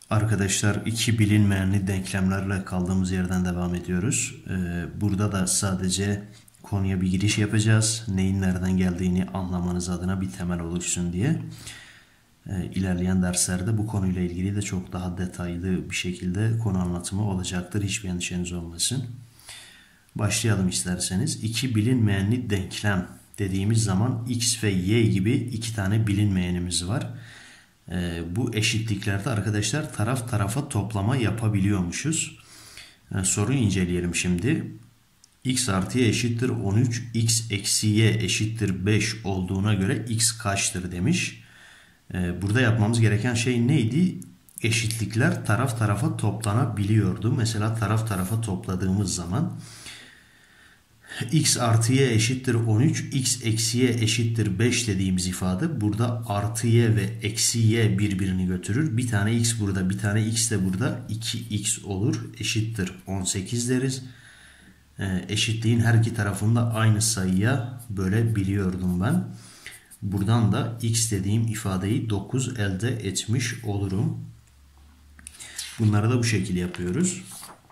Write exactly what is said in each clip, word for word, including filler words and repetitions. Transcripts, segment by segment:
Arkadaşlar iki bilinmeyenli denklemlerle kaldığımız yerden devam ediyoruz. Ee, burada da sadece konuya bir giriş yapacağız. Neyin nereden geldiğini anlamanız adına bir temel oluşsun diye. Ee, ilerleyen derslerde bu konuyla ilgili de çok daha detaylı bir şekilde konu anlatımı olacaktır. Hiçbir endişeniz olmasın. Başlayalım isterseniz. İki bilinmeyenli denklem dediğimiz zaman x ve y gibi iki tane bilinmeyenimiz var. Ee, bu eşitliklerde arkadaşlar taraf tarafa toplama yapabiliyormuşuz. Ee, soruyu inceleyelim şimdi. X artı y eşittir on üç, x eksi y eşittir beş olduğuna göre x kaçtır demiş. Ee, burada yapmamız gereken şey neydi? Eşitlikler taraf tarafa toplanabiliyordu. Mesela taraf tarafa topladığımız zaman x artı y eşittir on üç, x eksi y eşittir beş dediğimiz ifade burada artı y ve eksi y birbirini götürür. Bir tane x burada, bir tane x de burada, iki x olur. Eşittir on sekiz deriz. E, eşitliğin her iki tarafında aynı sayıya bölebiliyordum ben. Buradan da x dediğim ifadeyi dokuz elde etmiş olurum. Bunları da bu şekilde yapıyoruz.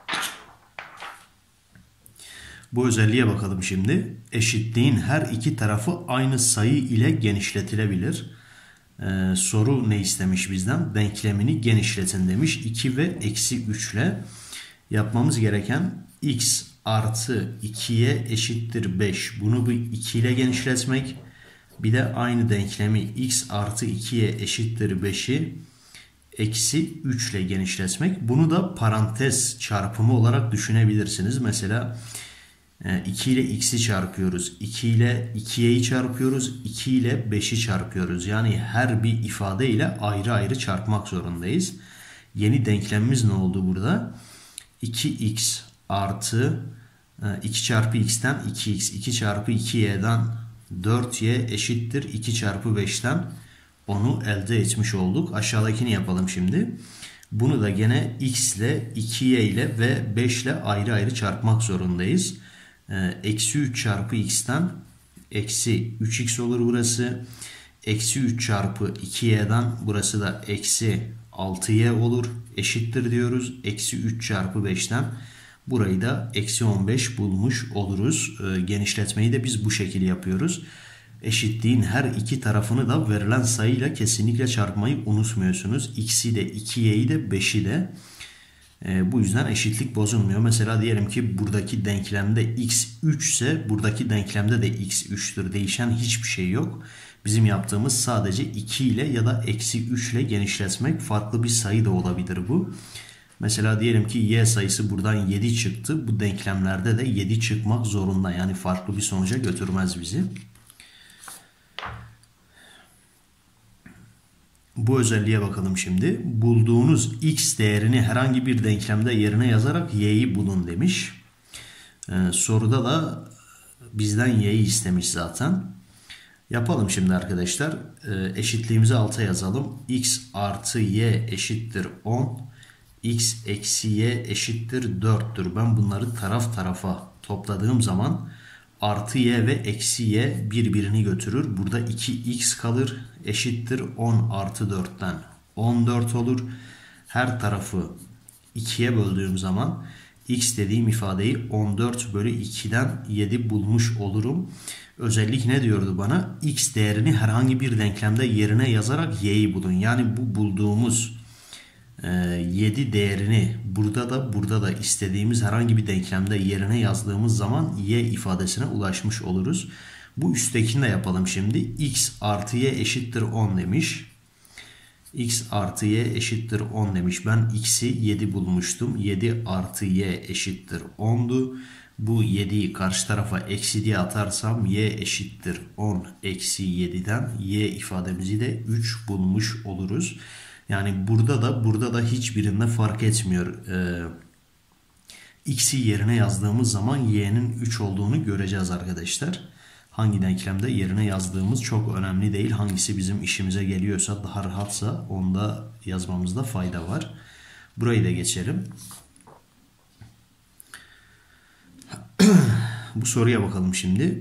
Bu özelliğe bakalım şimdi. Eşitliğin her iki tarafı aynı sayı ile genişletilebilir. Ee, soru ne istemiş bizden? Denklemini genişletin demiş. iki ve eksi üç ile. Yapmamız gereken x artı ikiye eşittir beş. Bunu bu iki ile genişletmek. Bir de aynı denklemi x artı ikiye eşittir beşi eksi üç ile genişletmek. Bunu da parantez çarpımı olarak düşünebilirsiniz. Mesela iki ile x'i çarpıyoruz. iki ile ikiyeyi çarpıyoruz. iki ile beşi çarpıyoruz. Yani her bir ifade ile ayrı ayrı çarpmak zorundayız. Yeni denklemimiz ne oldu burada? iki x artı iki çarpı x'ten iki x. iki çarpı iki y'den dört y eşittir iki çarpı beşten onu elde etmiş olduk. Aşağıdakini yapalım şimdi. Bunu da gene x ile iki y ile ve beş ile ayrı ayrı çarpmak zorundayız. Eksi üç çarpı x'ten eksi üç x olur burası. Eksi üç çarpı iki y'den burası da eksi altı y olur. Eşittir diyoruz. Eksi üç çarpı beşten burayı da eksi on beş bulmuş oluruz. E, genişletmeyi de biz bu şekilde yapıyoruz. Eşitliğin her iki tarafını da verilen sayıyla kesinlikle çarpmayı unutmuyorsunuz. X'i de iki y'yi de beşi de. E, bu yüzden eşitlik bozulmuyor. Mesela diyelim ki buradaki denklemde x üç ise buradaki denklemde de x üç'tür. Değişen hiçbir şey yok. Bizim yaptığımız sadece iki ile ya da eksi üç ile genişletmek. Farklı bir sayı da olabilir bu. Mesela diyelim ki y sayısı buradan yedi çıktı. Bu denklemlerde de yedi çıkmak zorunda. Yani farklı bir sonuca götürmez bizi. Bu özelliğe bakalım şimdi. Bulduğunuz x değerini herhangi bir denklemde yerine yazarak y'yi bulun demiş. Ee, soruda da bizden y'yi istemiş zaten. Yapalım şimdi arkadaşlar. Ee, eşitliğimizi alta yazalım. X artı y eşittir on. X eksi y eşittir dört'tür. Ben bunları taraf tarafa topladığım zaman artı y ve eksi y birbirini götürür. Burada iki x kalır. Eşittir on artı dört'ten on dört olur. Her tarafı ikiye böldüğüm zaman x dediğim ifadeyi on dört bölü iki'den yedi bulmuş olurum. Özellik ne diyordu bana? X değerini herhangi bir denklemde yerine yazarak y'yi bulun. Yani bu bulduğumuz yedi değerini burada da burada da istediğimiz herhangi bir denklemde yerine yazdığımız zaman y ifadesine ulaşmış oluruz. Bu üsttekini de yapalım şimdi. X artı y eşittir on demiş. X artı y eşittir on demiş. Ben x'i yedi bulmuştum. yedi artı y eşittir on'du. Bu yediyi karşı tarafa eksi diye atarsam y eşittir on eksi yedi'den y ifademizi de üç bulmuş oluruz. Yani burada da burada da hiçbirinde fark etmiyor. Ee, x'i yerine yazdığımız zaman y'nin üç olduğunu göreceğiz arkadaşlar. Hangi denklemde yerine yazdığımız çok önemli değil. Hangisi bizim işimize geliyorsa, daha rahatsa onda yazmamızda fayda var. Burayı da geçelim. Bu soruya bakalım şimdi.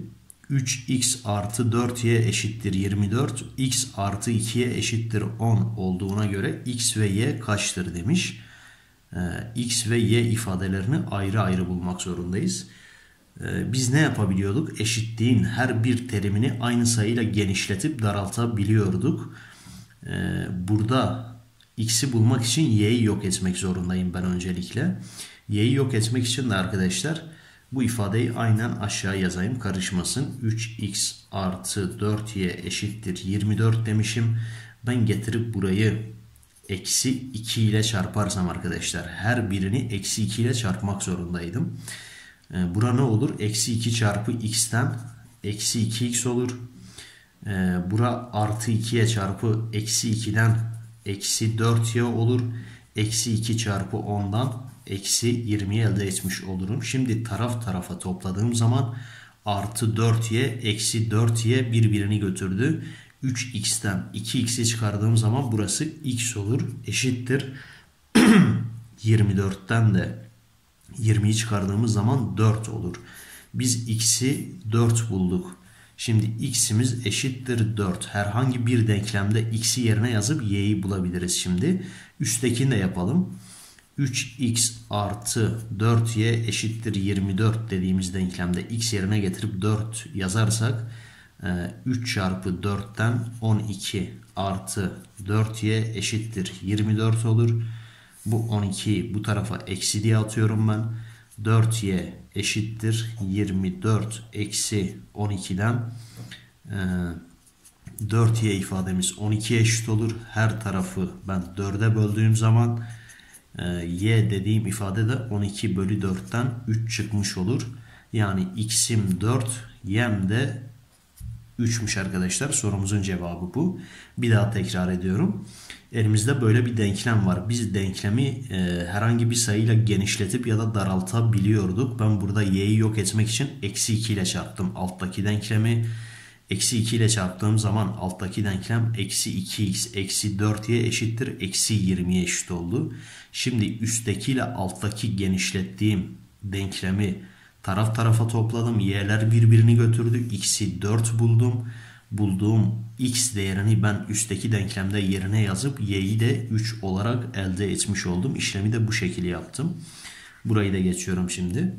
üç x artı dört y eşittir yirmi dört. X artı iki y eşittir on olduğuna göre x ve y kaçtır demiş. Ee, x ve y ifadelerini ayrı ayrı bulmak zorundayız. Ee, biz ne yapabiliyorduk? Eşitliğin her bir terimini aynı sayıyla genişletip daraltabiliyorduk. Ee, burada x'i bulmak için y'yi yok etmek zorundayım ben öncelikle. Y'yi yok etmek için de arkadaşlar bu ifadeyi aynen aşağı yazayım, karışmasın. üç x artı dört y eşittir yirmi dört demişim. Ben getirip burayı eksi iki ile çarparsam arkadaşlar her birini eksi iki ile çarpmak zorundaydım. Ee, bura ne olur? Eksi iki çarpı x'ten eksi iki x olur. Ee, bura artı ikiye çarpı eksi ikiden eksi dört y olur. Eksi iki çarpı ondan eksi yirmi elde etmiş olurum. Şimdi taraf tarafa topladığım zaman artı dört y eksi dört y birbirini götürdü. üç x'ten iki x'i çıkardığım zaman burası x olur. Eşittir. yirmi dörtten de yirmiyi çıkardığımız zaman dört olur. Biz x'i dört bulduk. Şimdi x'imiz eşittir dört. Herhangi bir denklemde x'i yerine yazıp y'yi bulabiliriz şimdi. Üsttekini de yapalım. üç x artı dört y eşittir yirmi dört dediğimiz denklemde x yerine getirip dört yazarsak üç çarpı dörtten on iki artı dört y eşittir yirmi dört olur. Bu on ikiyi bu tarafa eksi diye atıyorum ben. dört y eşittir yirmi dört eksi on ikiden dört y ifademiz on ikiye eşit olur. Her tarafı ben dörde böldüğüm zaman y dediğim ifade de on iki bölü dörtten üç çıkmış olur. Yani x'im dört, y'm de üçmüş arkadaşlar. Sorumuzun cevabı bu. Bir daha tekrar ediyorum. Elimizde böyle bir denklem var. Biz denklemi e, herhangi bir sayıyla genişletip ya da daraltabiliyorduk. Ben burada y'yi yok etmek için eksi iki ile çarptım alttaki denklemi. Eksi iki ile çarptığım zaman alttaki denklem eksi iki x eksi dört y eşittir eksi yirmiye eşit oldu. Şimdi üstteki ile alttaki genişlettiğim denklemi taraf tarafa topladım. Y'ler birbirini götürdü. X'i dört buldum. Bulduğum x değerini ben üstteki denklemde yerine yazıp y'yi de üç olarak elde etmiş oldum. İşlemi de bu şekilde yaptım. Burayı da geçiyorum şimdi.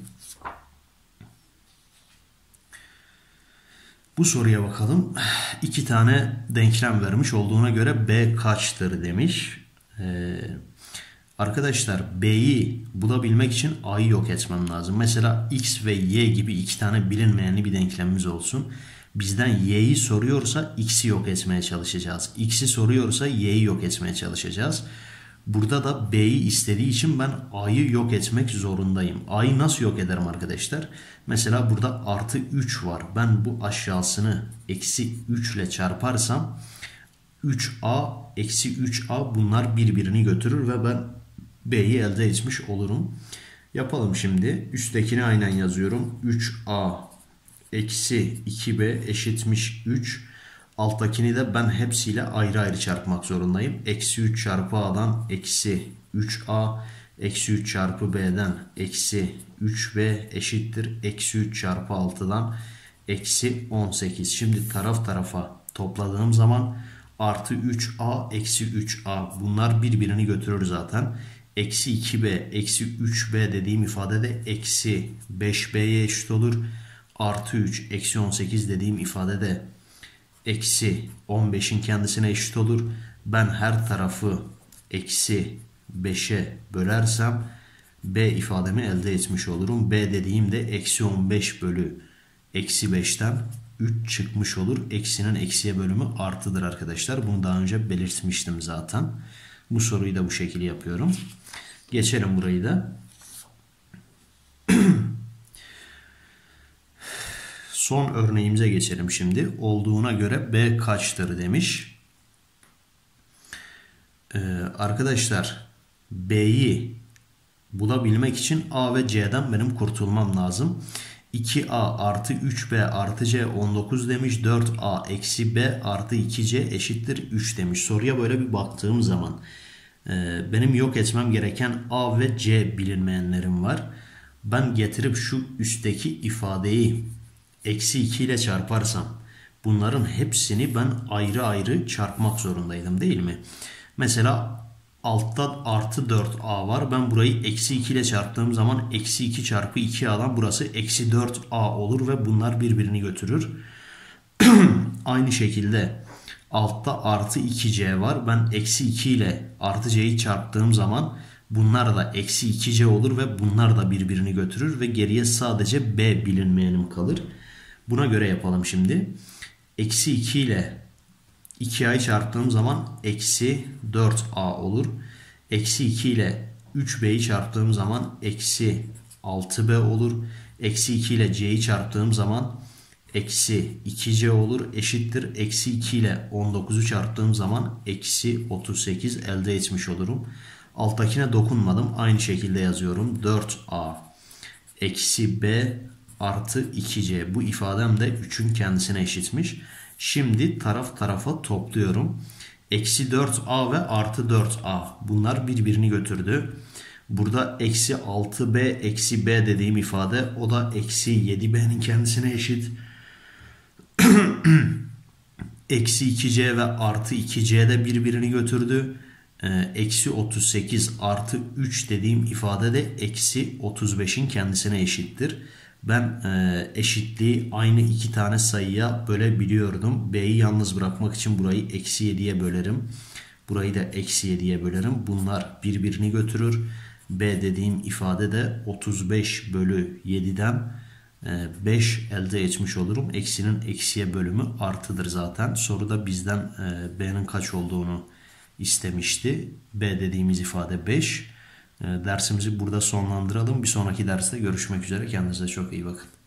Bu soruya bakalım. İki tane denklem vermiş olduğuna göre b kaçtır demiş. Ee, arkadaşlar b'yi bulabilmek için a'yı yok etmem lazım. Mesela x ve y gibi iki tane bilinmeyenli bir denklemimiz olsun. Bizden y'yi soruyorsa x'i yok etmeye çalışacağız. X'i soruyorsa y'yi yok etmeye çalışacağız. Burada da b'yi istediği için ben a'yı yok etmek zorundayım. A'yı nasıl yok ederim arkadaşlar? Mesela burada artı üç var. Ben bu aşağısını eksi üç ile çarparsam üç a eksi üç a bunlar birbirini götürür ve ben b'yi elde etmiş olurum. Yapalım şimdi. Üsttekini aynen yazıyorum. üç a eksi iki b eşitmiş üç. Alttakini de ben hepsiyle ayrı ayrı çarpmak zorundayım. Eksi üç çarpı a'dan eksi üç a. Eksi üç çarpı b'den eksi üç b eşittir. Eksi üç çarpı altıdan eksi on sekiz. Şimdi taraf tarafa topladığım zaman artı üç a eksi üç a. Bunlar birbirini götürür zaten. Eksi iki b eksi üç b dediğim ifade de eksi beş b'ye eşit olur. Artı üç eksi on sekiz dediğim ifade de eksi on beşin kendisine eşit olur. Ben her tarafı eksi beşe bölersem b ifademi elde etmiş olurum. B dediğimde eksi on beş bölü eksi beşten üç çıkmış olur. Eksinin eksiye bölümü artıdır arkadaşlar. Bunu daha önce belirtmiştim zaten. Bu soruyu da bu şekilde yapıyorum. Geçelim burayı da. Son örneğimize geçelim şimdi. Olduğuna göre b kaçtır demiş. Ee, arkadaşlar b'yi bulabilmek için a ve c'den benim kurtulmam lazım. iki a artı üç b artı c on dokuz demiş. dört a eksi b artı iki c eşittir üç demiş. Soruya böyle bir baktığım zaman e, benim yok etmem gereken a ve c bilinmeyenlerim var. Ben getirip şu üstteki ifadeyi eksi iki ile çarparsam bunların hepsini ben ayrı ayrı çarpmak zorundaydım değil mi? Mesela altta artı dört a var. Ben burayı eksi iki ile çarptığım zaman eksi iki çarpı iki a'dan burası eksi dört a olur ve bunlar birbirini götürür. Aynı şekilde altta artı iki c var. Ben eksi iki ile artı c'yi çarptığım zaman bunlar da eksi iki c olur ve bunlar da birbirini götürür ve geriye sadece b bilinmeyenim kalır. Buna göre yapalım şimdi. Eksi iki ile iki a'yı çarptığım zaman eksi dört a olur. Eksi iki ile üç b'yi çarptığım zaman eksi altı b olur. Eksi iki ile c'yi çarptığım zaman eksi iki c olur. Eşittir. Eksi iki ile on dokuzu çarptığım zaman eksi otuz sekiz elde etmiş olurum. Alttakine dokunmadım. Aynı şekilde yazıyorum. dört a eksi b artı iki c. Bu ifadem de üçün kendisine eşitmiş. Şimdi taraf tarafa topluyorum. Eksi dört a ve artı dört a. Bunlar birbirini götürdü. Burada eksi altı b eksi b dediğim ifade o da eksi yedi b'nin kendisine eşit. Eksi iki c ve artı iki c de birbirini götürdü. Eksi otuz sekiz artı üç dediğim ifade de eksi otuz beşin kendisine eşittir. Ben e, eşitliği aynı iki tane sayıya bölebiliyordum. B'yi yalnız bırakmak için burayı eksi yediye bölerim. Burayı da eksi yediye bölerim. Bunlar birbirini götürür. B dediğim ifade de otuz beş bölü yediden e, beş elde etmiş olurum. Eksinin eksiye bölümü artıdır zaten. Soruda bizden e, B'nin kaç olduğunu istemişti. B dediğimiz ifade beş. Dersimizi burada sonlandıralım. Bir sonraki derste görüşmek üzere. Kendinize çok iyi bakın.